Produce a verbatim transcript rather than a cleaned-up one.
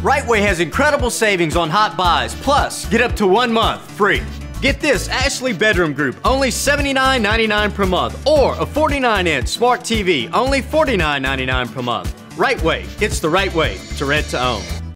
Rightway has incredible savings on hot buys, plus get up to one month free. Get this Ashley Bedroom Group, only seventy-nine ninety-nine per month, or a forty-nine inch smart T V, only forty-nine ninety-nine per month. Rightway, it's the right way to rent to own.